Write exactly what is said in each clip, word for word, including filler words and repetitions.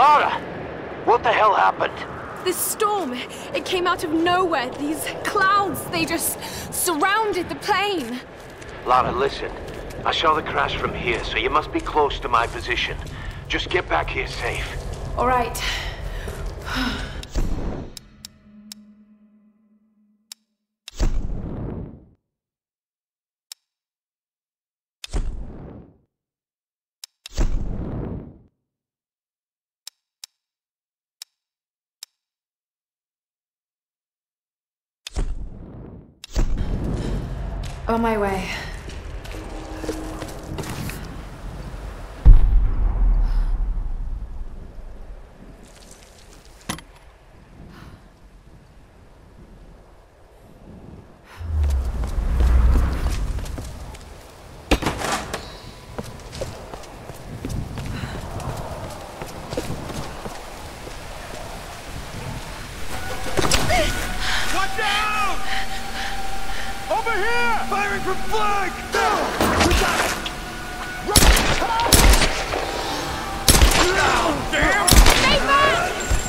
Lara! What the hell happened? This storm, it came out of nowhere. These clouds, they just surrounded the plane. Lara, listen. I saw the crash from here, so you must be close to my position. Just get back here safe. All right. On my way. Watch out! Over here! Firing from flank! We got it! Oh, damn! Stay back!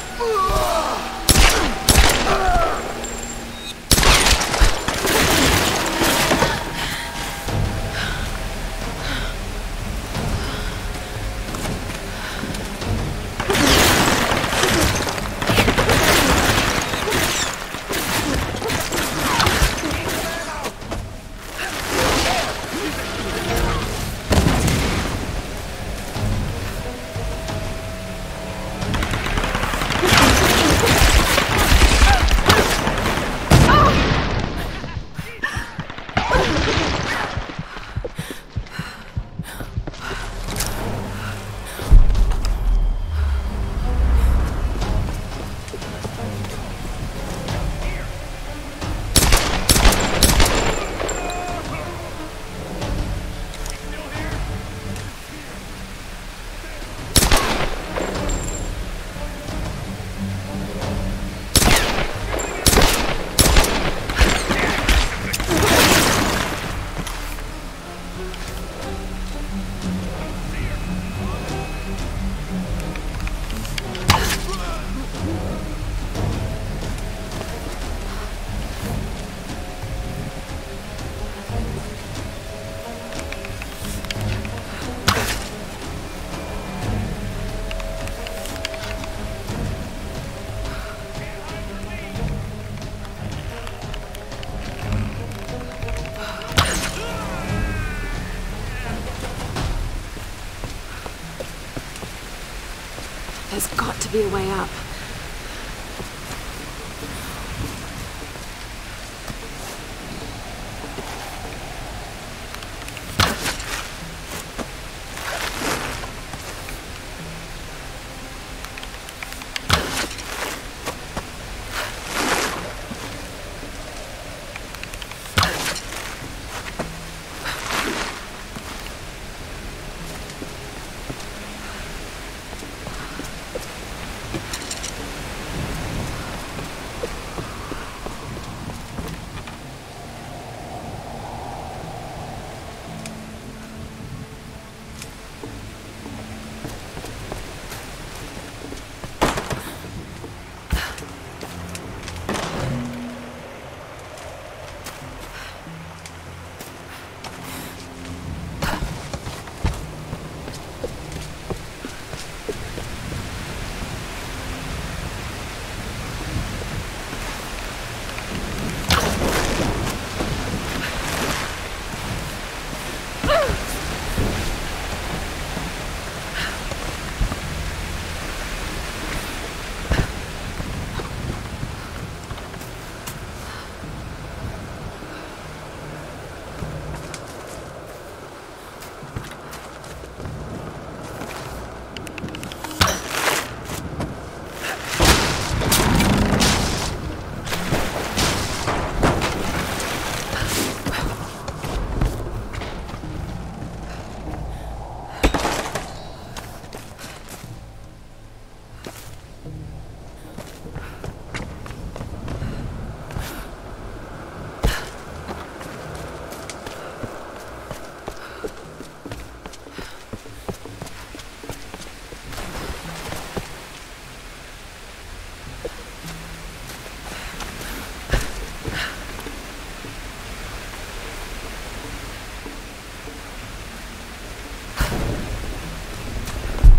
There's got to be a way up.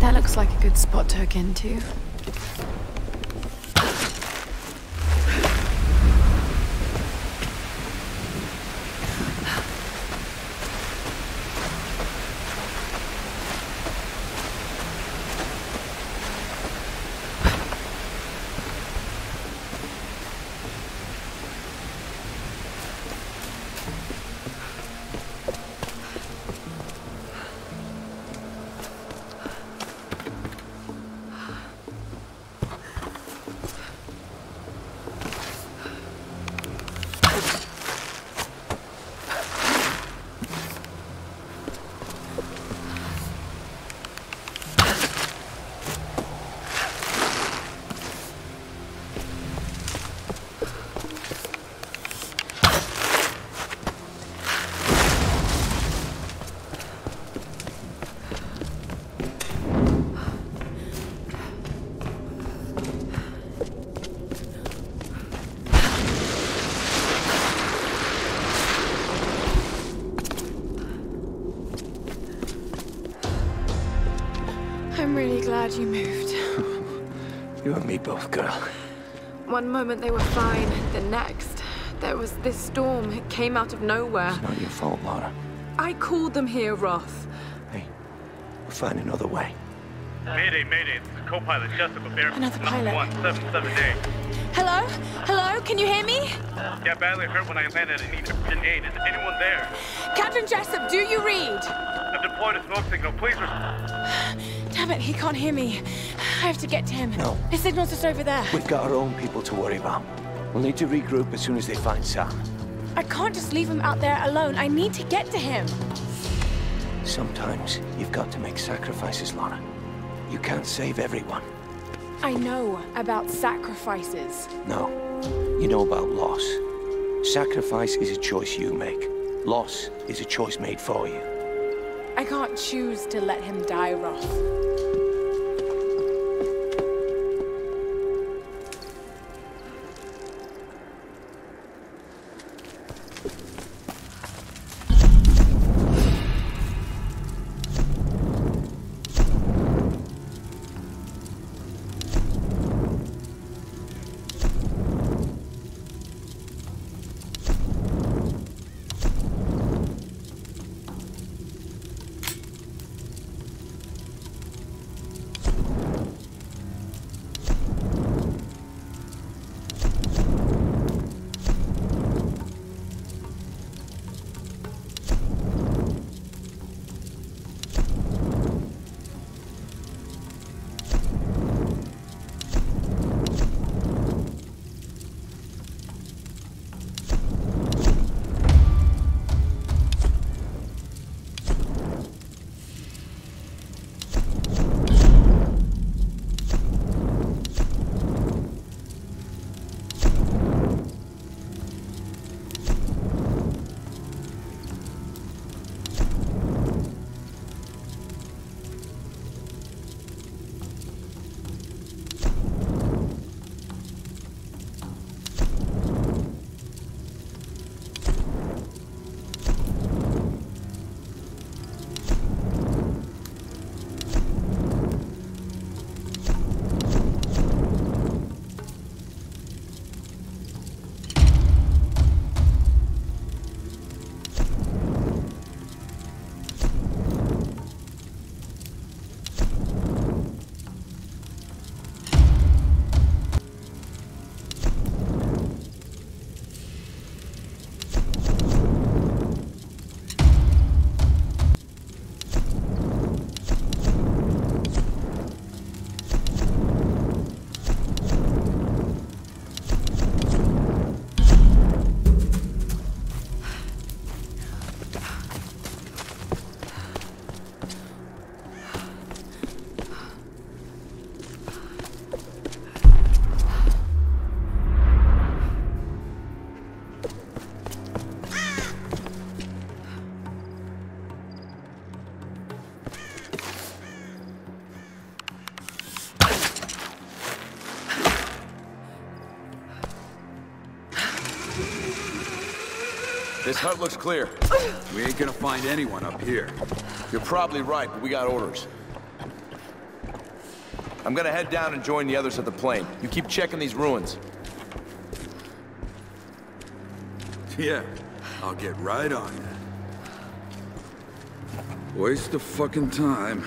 That looks like a good spot to hook into. I'm really glad you moved. You and me both, girl. One moment they were fine, the next, there was this storm. It came out of nowhere. It's not your fault, Lara. I called them here, Roth. Hey, we'll find another way. Mayday, mayday, this is co-pilot Jessica Bear. Another pilot. one seven seven eight. Hello? Hello? Can you hear me? Yeah, badly hurt when I landed and need urgent aid. Is anyone there? Captain Jessup, do you read? I've deployed a smoke signal. Please respond. Damn it, he can't hear me. I have to get to him. No. His signal's just over there. We've got our own people to worry about. We'll need to regroup as soon as they find Sam. I can't just leave him out there alone. I need to get to him. Sometimes you've got to make sacrifices, Lara. You can't save everyone. I know about sacrifices. No. You know about loss. Sacrifice is a choice you make. Loss is a choice made for you. I can't choose to let him die, Roth. This hut looks clear. We ain't gonna find anyone up here. You're probably right, but we got orders. I'm gonna head down and join the others at the plane. You keep checking these ruins. Yeah, I'll get right on it. Waste of fucking time.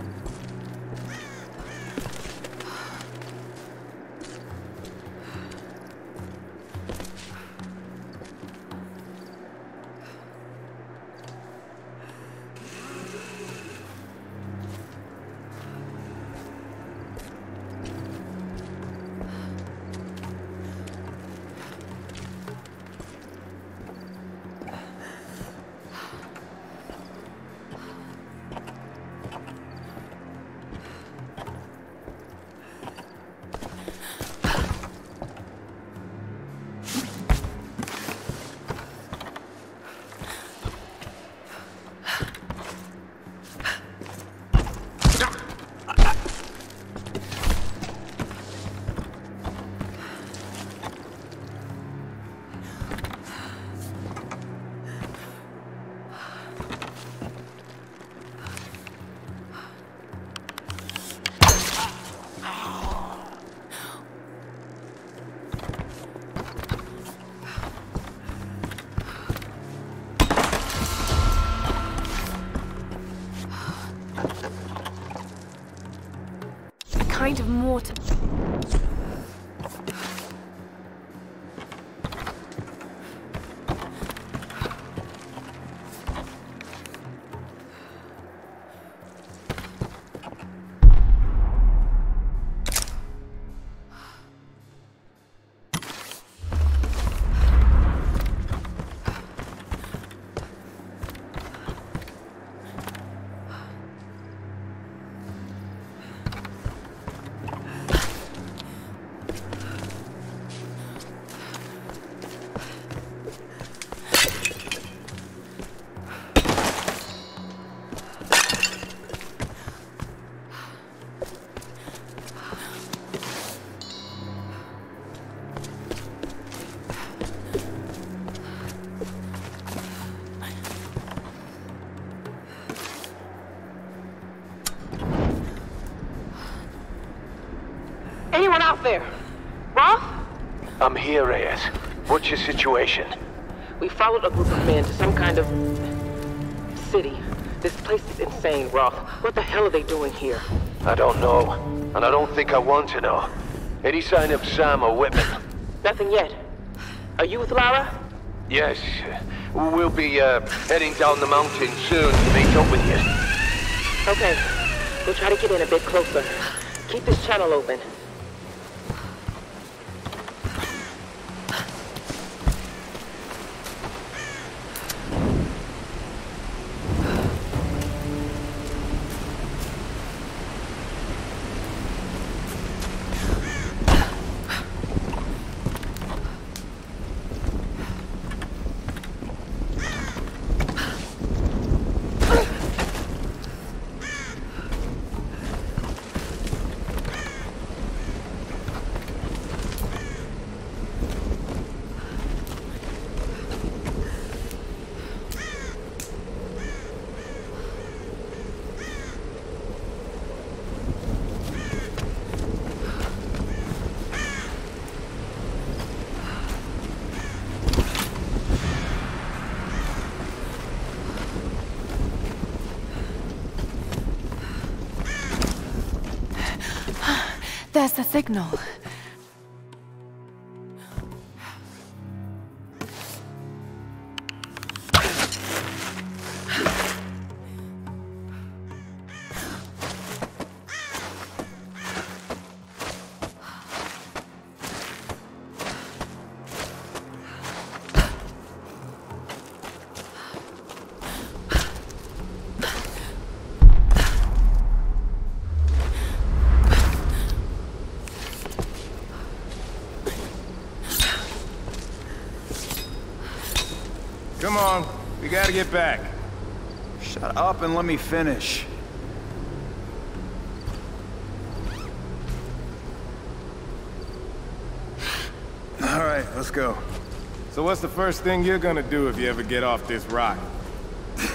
Kind of mortar. Anyone out there? Roth? I'm here, Reyes. What's your situation? We followed a group of men to some kind of city. This place is insane, Roth. What the hell are they doing here? I don't know, and I don't think I want to know. Any sign of Sam or Whitman? Nothing yet. Are you with Lara? Yes. We'll be uh, heading down the mountain soon to meet up with you. Okay. We'll try to get in a bit closer. Keep this channel open. There's the signal. Come on, we gotta get back. Shut up and let me finish. All right, let's go. So what's the first thing you're gonna do if you ever get off this rock?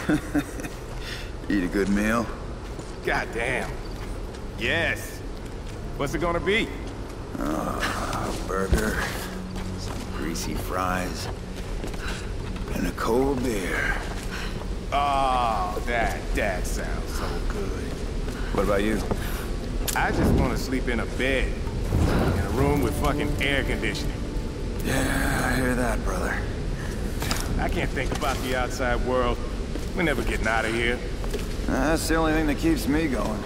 Eat a good meal. Goddamn. Yes. What's it gonna be? Uh, a burger, some greasy fries, and a cold beer. Oh, that, that sounds so good. What about you? I just want to sleep in a bed. In a room with fucking air conditioning. Yeah, I hear that, brother. I can't think about the outside world. We're never getting out of here. That's the only thing that keeps me going.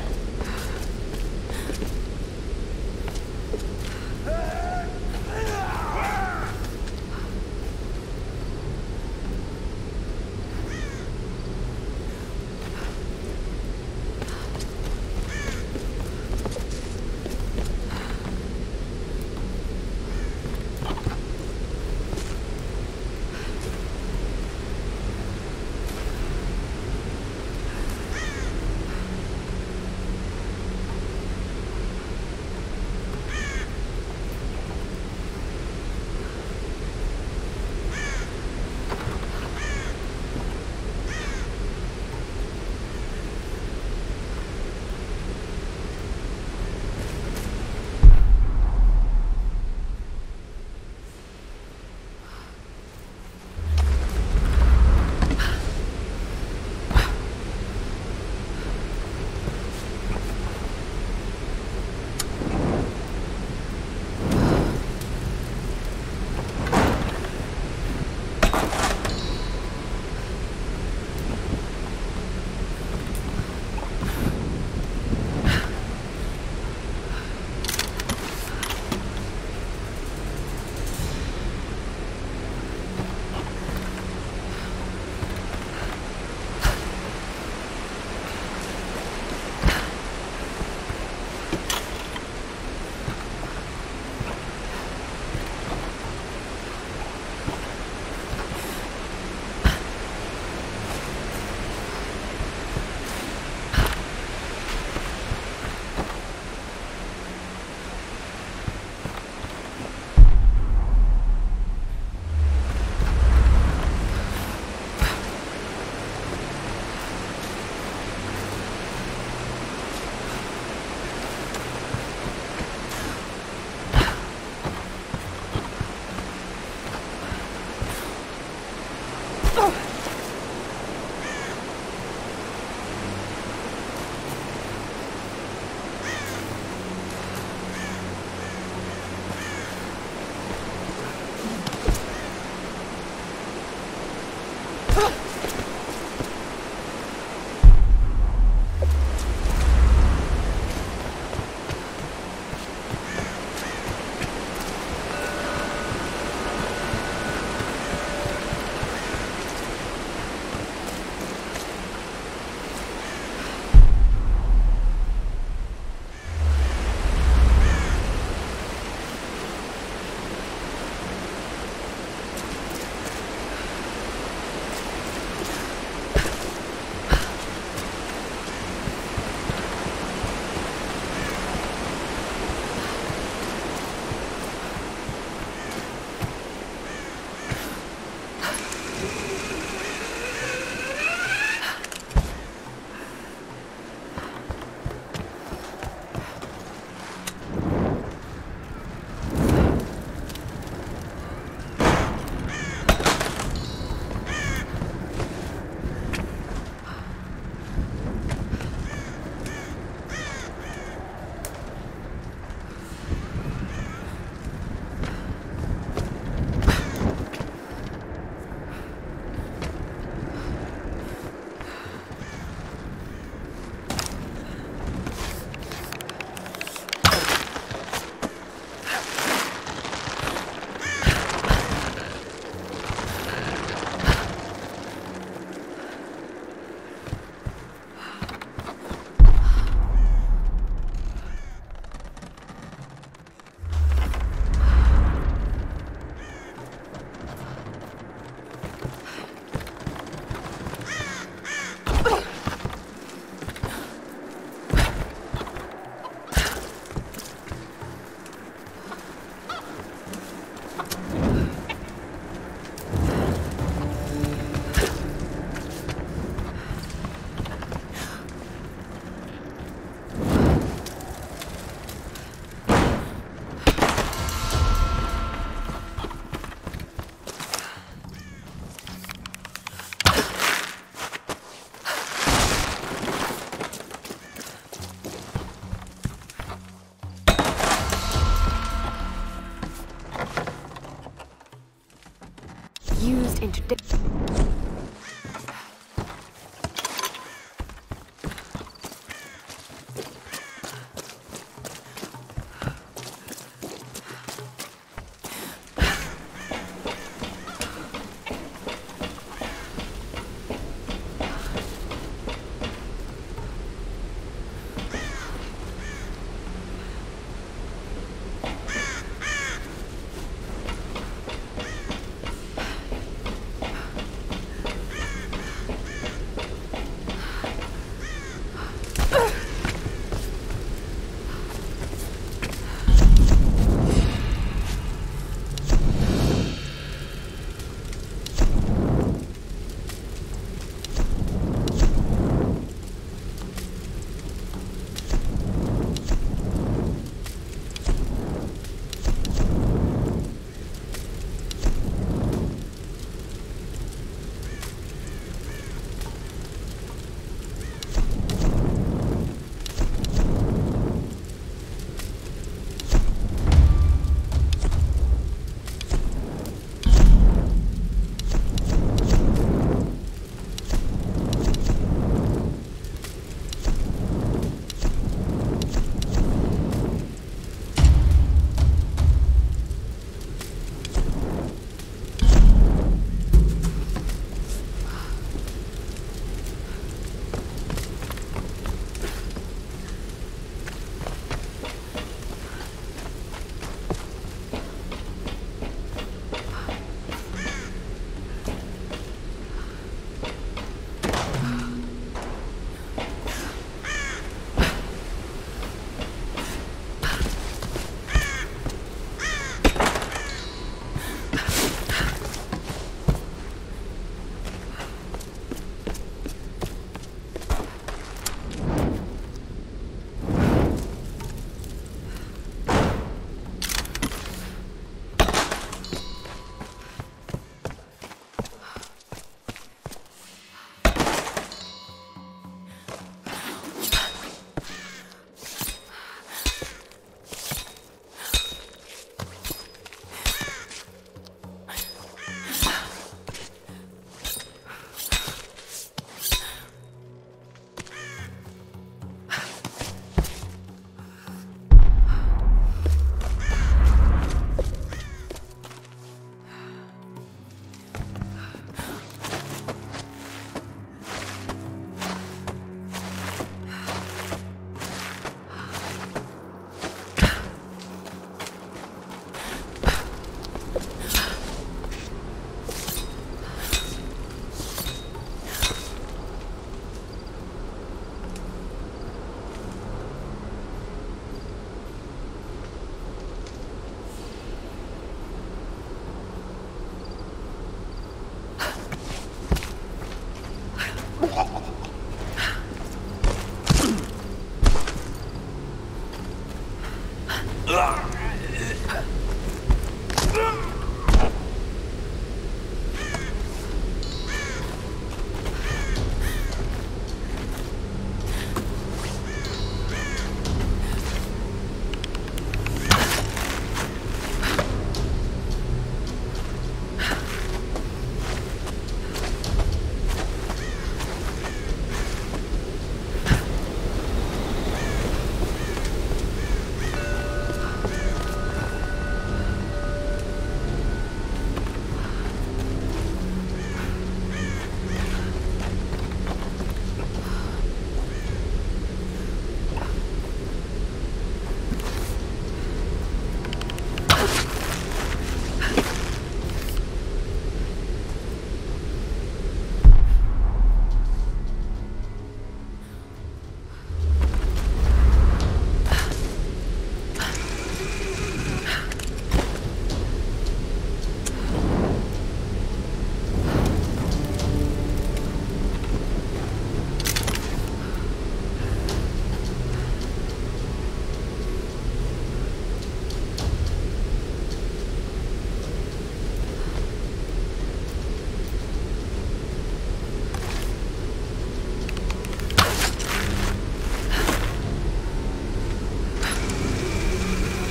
into debt.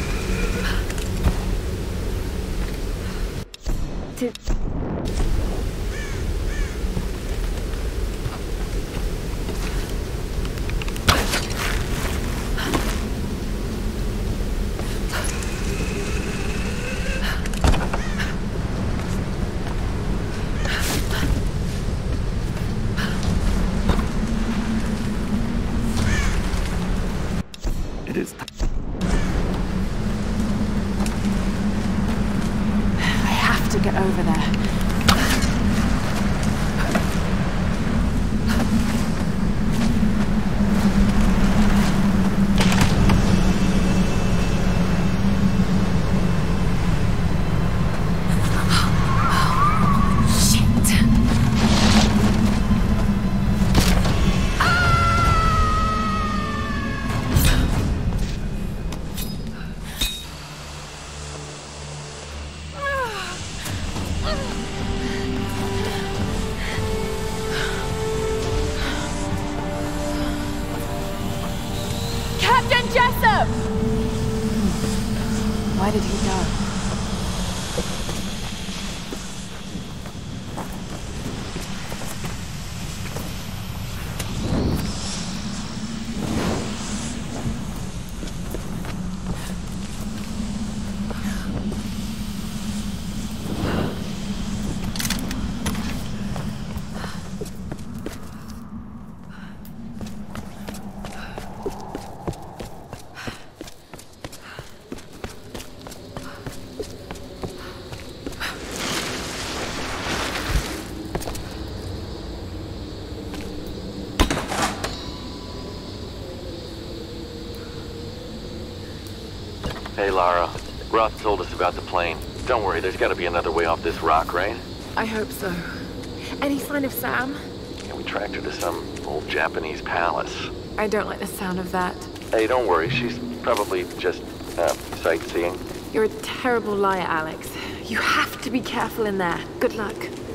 to... to get over there. Why did he go? Hey, Lara. Roth told us about the plane. Don't worry, there's gotta be another way off this rock, right? I hope so. Any sign of Sam? Yeah, we tracked her to some old Japanese palace. I don't like the sound of that. Hey, don't worry, she's probably just, uh, sightseeing. You're a terrible liar, Alex. You have to be careful in there. Good luck.